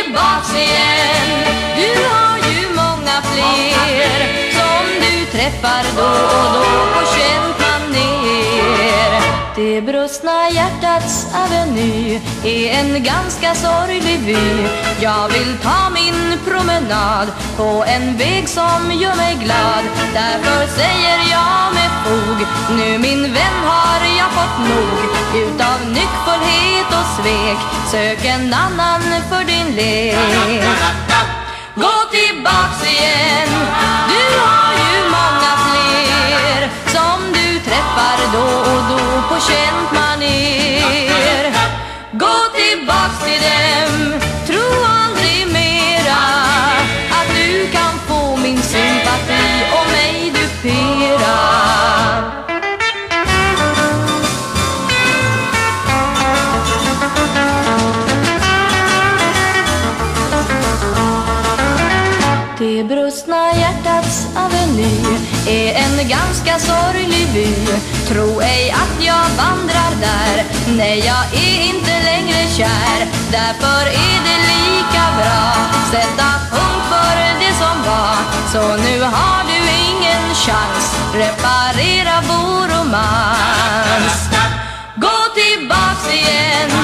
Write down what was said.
tillbaks igen. Du har ju många fler som du träffar då och då på känt maner. Det brustna hjärtats aveny är en ganska sorglig vy. Jag vill ta min promenad på en väg som gör mig glad. Därför säger jag med fog: nu min vän har jag fått nog utav nyckfullhet och svek. Sök en annan för din lek. Gå tillbaks igen. Du har ju många fler som du träffar då och då på känt maner. Gå tillbaks till dem. Tro aldrig mera att du kan få min sympati och mig dupera. Det brustna hjärtats aveny är en ganska sorglig vy. Tro ej att jag vandrar där, nej jag är inte längre kär. Därför är det lika bra sätta punkt för det som var. Så nu har du ingen chans, reparera vår romans. Gå tillbaks igen.